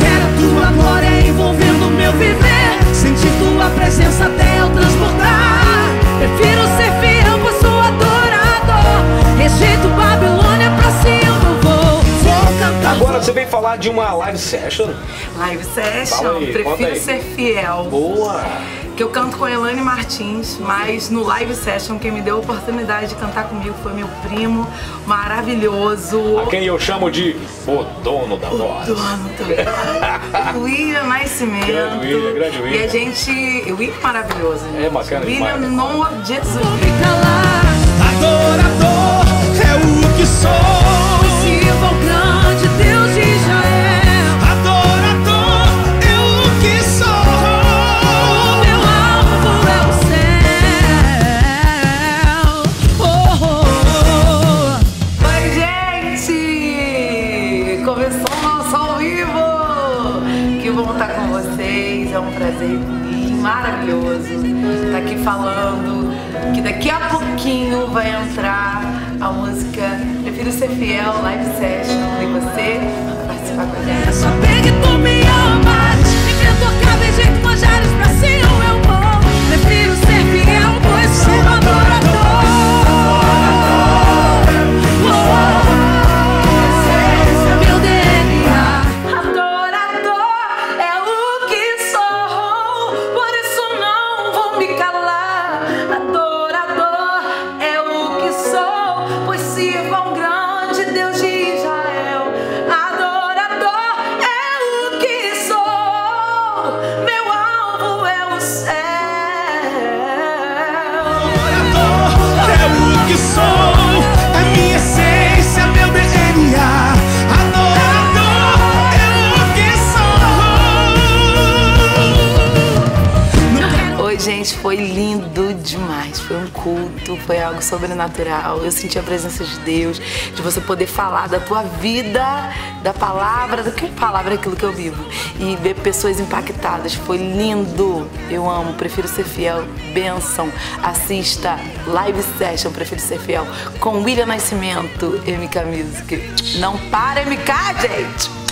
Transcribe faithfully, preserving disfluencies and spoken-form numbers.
quero a tua glória envolvendo o meu viver. Sentir tua presença até eu transbordar. Prefiro ser fiel, pois sou adorador. Rejeito Babilônia, pra cima eu vou. Vou cantar. Agora você vem falar de uma live session. Live session, Fala aí, conta prefiro aí. ser fiel. Boa! Que eu canto com Elaine Martins, mas no live session quem me deu a oportunidade de cantar comigo foi meu primo maravilhoso. A quem eu chamo de o dono da voz. Dono do William Nascimento. Grande William, grande William. E a gente. O William é maravilhoso. É bacana William, demais, né? nome de Jesus. Vou me calar. Adorador é o que sou. Possível, grande Deus de Israel. Adorador é o que sou. Meu alvo é o céu. Oh, oh, oh. Oi, gente! Começou o nosso ao vivo! Que bom estar com vocês, é um prazer maravilhoso estar aqui falando que daqui a pouquinho vai entrar a música Prefiro Ser Fiel, Live Session, e você vai participar com a gente. é saber que tu me amas. Intocáveis, jeito com manjares pra cima eu vou. Prefiro ser fiel, pois sou adorador. Meu D N A. Adorador é o que sou, por isso não vou me calar. Adorador é o que sou, pois sirvo ao grande Deus de Israel. Adorador é o que sou, meu alvo é o céu. Adorador é o que sou, é minha essência, meu D N A. Adorador é o que sou. Oi, gente, foi lindo demais. Foi um culto, foi algo sobrenatural. Eu senti a presença de Deus, de você poder falar da tua vida, da palavra, do que palavra é aquilo que eu vivo, e ver pessoas impactadas. Foi lindo. Eu amo, prefiro ser fiel. Bênção. Assista Live Session, Prefiro Ser Fiel, com William Nascimento, M K Music. Não para, M K, gente!